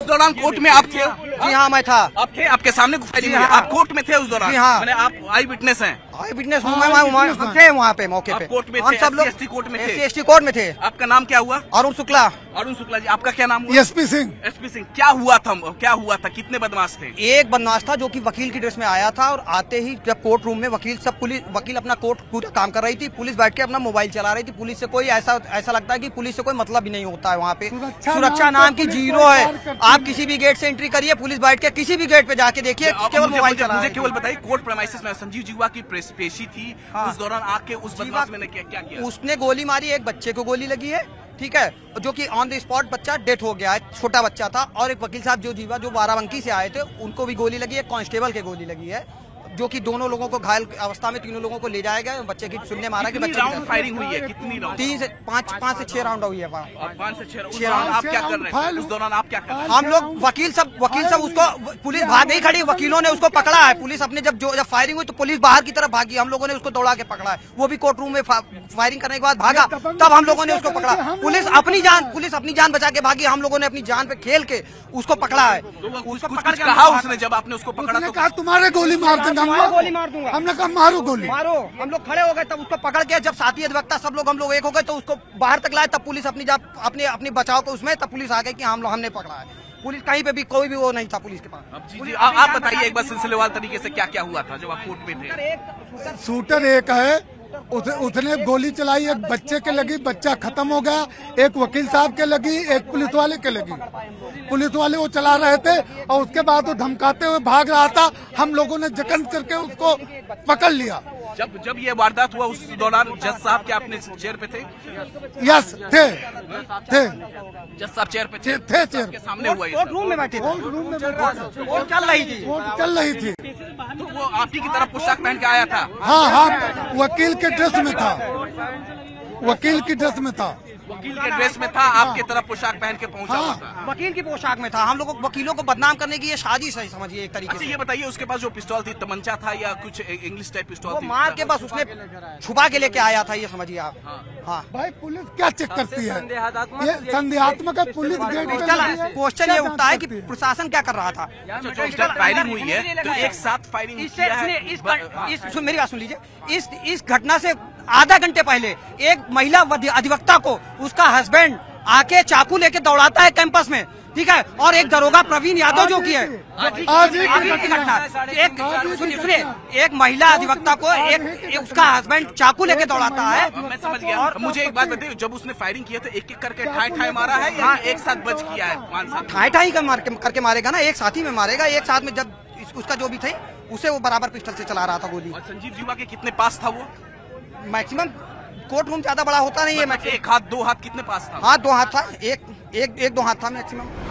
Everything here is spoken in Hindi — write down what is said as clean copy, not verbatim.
दौरान कोर्ट में आप थे? जी हाँ, मैं था। आप थे? आपके सामने फायरिंग हुई? आप कोर्ट में थे उस दौरान? जी हाँ। मैंने आप आई विटनेस हैं? आई विटनेस हूँ मैं, हम थे वहाँ पे मौके पे। कोर्ट में हम थे? सब लोग SC कोर्ट में थे? SC कोर्ट में थे। आपका नाम क्या हुआ? अरुण शुक्ला। अरुण शुक्ला जी, आपका क्या नाम हुआ? SP सिंह। SP सिंह। क्या हुआ था? कितने बदमाश थे? एक बदमाश था जो कि वकील की ड्रेस में आया था और आते ही जब कोर्ट रूम में वकील अपना कोर्ट पूरा काम कर रही थी, पुलिस बैठ के अपना मोबाइल चला रही थी। पुलिस से कोई ऐसा लगता है कि पुलिस से कोई मतलब भी नहीं होता है वहाँ पे। सुरक्षा नाम की जीरो है। आप किसी भी गेट से एंट्री करिए, पुलिस बैठ के किसी भी गेट पे जाके देखिए, केवल मोबाइल चला रही है। मुझे केवल बताइए, कोर्ट प्रेमाइसेस में संजीव जीवा की पेशी थी, उस दौरान आके उस बदमाश ने क्या किया? उसने गोली मारी, एक बच्चे को गोली लगी है, ठीक है, जो कि ऑन द स्पॉट बच्चा डेथ हो गया है, छोटा बच्चा था। और एक वकील साहब जो बाराबंकी से आए थे, उनको भी गोली लगी है, कांस्टेबल के गोली लगी है, जो कि दोनों लोगों को घायल अवस्था में, तीनों लोगों को ले जाया गया। बच्चे की सुनने मारा कि बच्चे राउंड फायरिंग हुई है? कितनी राउंड? 3 से 5 से 6 राउंड हुई है। 5 से 6 राउंड। आप क्या कर रहे थे उस दौरान? आप क्या कर रहे थे? हम लोग वकील सब उसको, पुलिस भाग नहीं खड़ी, वकीलों ने उसको पकड़ा है। पुलिस अपने जब फायरिंग हुई तो पुलिस बाहर की तरफ भागी, हम लोगों ने उसको दौड़ा के पकड़ा है। वो भी कोर्ट रूम में फायरिंग करने के बाद भागा, तब हम लोगों ने उसको पकड़ा। पुलिस अपनी जान बचा के भागी, हम लोगों ने अपनी जान पे खेल के उसको पकड़ा है। उसको पकड़ के कहा उसने, जब आपने उसको पकड़ा तो कहा तुम्हारे गोली मार दूंगा, गोली मार दूंगा। हमने कहा मारो गोली, मारो। हम लोग खड़े हो गए, तब उसको पकड़ के, जब साथी अधिवक्ता सब लोग हम लोग एक हो गए तो उसको बाहर तक लाए, तब पुलिस अपनी बचाव को उसमें, तब पुलिस आ गई कि हमने पकड़ा है। पुलिस कहीं पे भी कोई भी वो नहीं था पुलिस के पास। जी, आप बताइए एक बार सिलसिलेवार तरीके से क्या क्या हुआ था जब आप कोर्ट में थे? शूटर एक है, उसने गोली चलाई, एक बच्चे के लगी, बच्चा खत्म हो गया। एक वकील साहब के लगी, एक पुलिस वाले के लगी। पुलिस वाले वो चला रहे थे और उसके बाद वो धमकाते हुए भाग रहा था। हम लोगों ने जकन करके उसको पकड़ लिया। जब ये वारदात हुआ उस दौरान जज साहब क्या अपने चेयर पे थे? यस थे। जज साहब चेयर पे थे? चेयर के सामने हुआ? कोर्ट रूम में बैठे, कोर्ट चल रही थी। तो वो आप ही की तरफ पोशाक पहन के आया था? हाँ, वकील के ड्रेस में था। वकील की ड्रेस में था। वकील के ड्रेस में था, आपके तरफ पोशाक पहन के पहुंचा हुआ था? वकील की पोशाक में था। हम लोग वकीलों को बदनाम करने की ये साजिश है, समझिए एक तरीके से। ये बताइए, उसके पास जो पिस्तौल थी, तमंचा था या कुछ इंग्लिश टाइप पिस्तौल थी? मार के बस उसने छुपा के लेके आया था, ये समझिए आप। हाँ भाई, पुलिस क्या चेक करती है? ये संदेहात्मक है। पुलिस क्वेश्चन ये उठता है कि प्रशासन क्या कर रहा था? फायरिंग हुई है तो एक साथ फायरिंग मेरी बात सुन लीजिए। इस घटना से आधा घंटे पहले एक महिला अधिवक्ता को उसका हस्बैंड आके चाकू लेके दौड़ाता है कैंपस में, ठीक है, और एक दरोगा प्रवीण यादव जो की है की घटना, सुनिए, एक महिला अधिवक्ता को एक उसका हस्बैंड चाकू लेके दौड़ाता है। मैं समझ गया। और मुझे एक बात बताइए, जब उसने फायरिंग किया तो एक एक करके ठाई मारा है या एक साथ बच किया है? ठाई करके मारेगा ना, एक साथ ही में मारेगा। एक साथ में जब उसका जो भी थे उसे वो बराबर पिस्टल से चला रहा था गोली। और संजीव जीवा के कितने पास था वो? मैक्सिमम कोर्ट रूम ज्यादा बड़ा होता नहीं है। एक हाथ, 2 हाथ कितने पास था? हाँ, 2 हाथ था, एक 2 हाथ था मैक्सिमम।